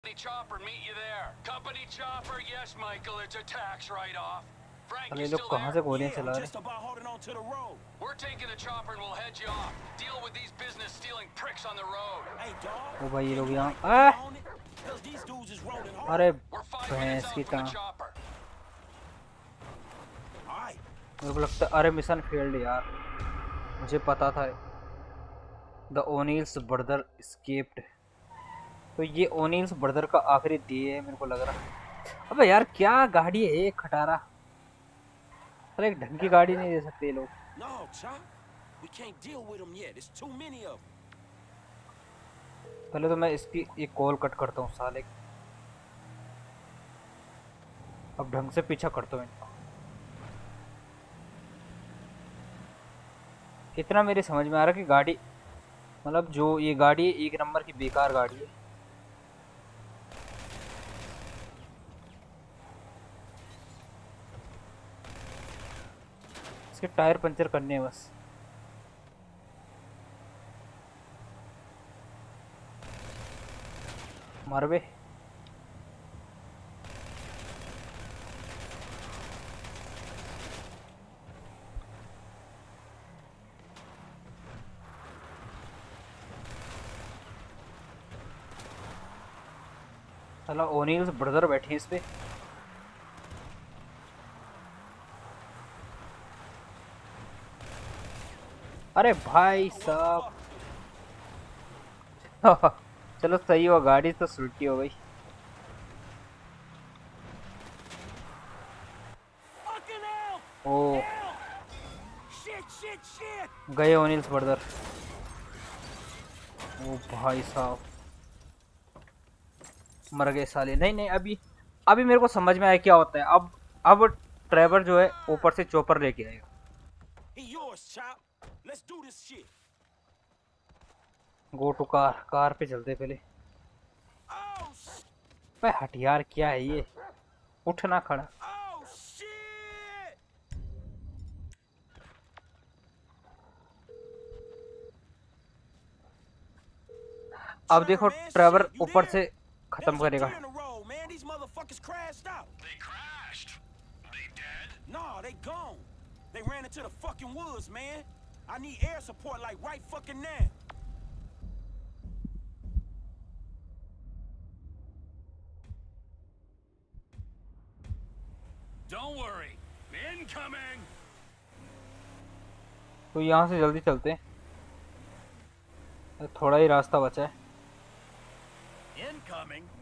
Chopper meet you there. Company chopper, yes, Michael. It's a tax write-off. Frank, अरे you लोग still कहाँ there? से गोलियां Yeah, चला I'm रहे? just about holding on to the road. We're taking the chopper and we'll head you off. Deal with these business-stealing pricks on the road. Hey, dog. ओ भाई ये लोग can you यहाँ like, get on it? 'Cause these dudes is rolling hard. अरे We're 5 minutes भैंस out की from the टांग। chopper. All right. मेरे को लगता है अरे मिशन फेल्ड यार, मुझे पता था। द ओनील्स ब्रदर एस्केप्ड, तो ये ओनील्स ब्रदर का आखिरी डे है मेरे को लग रहा है। अबे यार क्या गाड़ी है ये खटारा, अरे एक ढंग की गाड़ी नहीं दे सकते ये लोग। No, Chop. We can't deal with them yet. There's too many of them. पहले तो मैं इसकी एक कॉल कट करता हूँ साले, अब ढंग से पीछा करता हूँ इनका। इतना मेरे समझ में आ रहा है कि गाड़ी, मतलब जो ये गाड़ी है एक नंबर की बेकार गाड़ी है। इसके टायर पंचर करने हैं बस। मार बे। साला ओनील्स ब्रदर बैठे इस पे। अरे भाई साहब चलो सही हुआ, गाड़ी तो सुलटी हो गई। Fucking hell! ओ Hell! Shit! गए ओनील्स ब्रदर। ओ भाई साहब मर गए साले। नहीं नहीं, अभी अभी मेरे को समझ में आया क्या होता है। अब ट्रेवर जो है ऊपर से चॉपर लेके आएगा। He yours, Chop. Let's do this shit. Go to car, car पे चलते पहले। Oh, भाई हट यार, क्या है ये, उठना खड़ा। oh shit! अब देखो Sir, man, Trevor shit, you ऊपर there? से There खत्म was a करेगा। deer in the road, man. These motherfuckers crashed out. They crashed. They dead? Nah, they gone. They ran into the fucking woods, man. I need air support like right fucking now. Don't worry. Incoming. तो यहाँ से जल्दी चलते हैं, थोड़ा ही रास्ता बचा है। Incoming.